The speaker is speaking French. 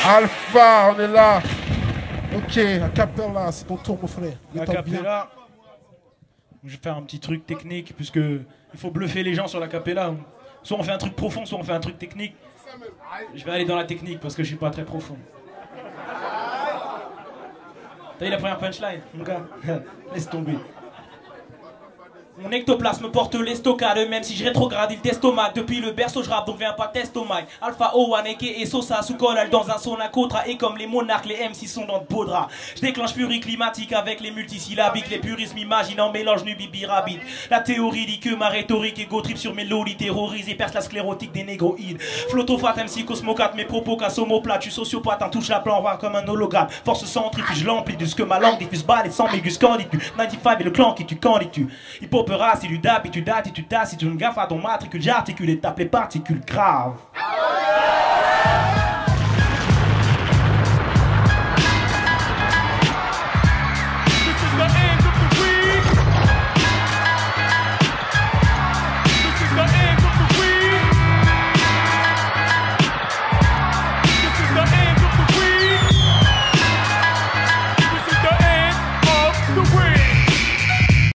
Alpha, on est là. Ok, Acapella, c'est ton tour, mon frère. Acapella, je vais faire un petit truc technique, puisque il faut bluffer les gens sur l'acapella. Soit on fait un truc profond, soit on fait un truc technique. Je vais aller dans la technique, parce que je suis pas très profond. T'as eu la première punchline, mon gars? Laisse tomber. Mon ectoplasme porte l'estocade, même si je rétrograde il t'estomac. Depuis le berceau je rappe donc viens pas testomac. Alpha O, Waneke et Sosa sous collal dans un son à Kotra. Et comme les monarques, les MC sont dans de beaux draps. Je déclenche furie climatique avec les multisyllabiques. Les purismes imaginent en mélange nubibi rabbit. La théorie dit que ma rhétorique ego trip sur mes lolis terrorise et perce la sclérotique des négroïdes. Flotofat MC Cosmocate, mes propos cassomoplat. Tu sociopathe, en touche la plan voir comme un hologramme. Force centrifuge l'amplitude, ce que ma langue diffuse balle et sans mégus candidu. 95 et le clan qui tu candidu. Pera, si tu dap, et tu dates, et tu tasses, si tu ne gaffes à ton matricule, j'articule et tape les particules graves.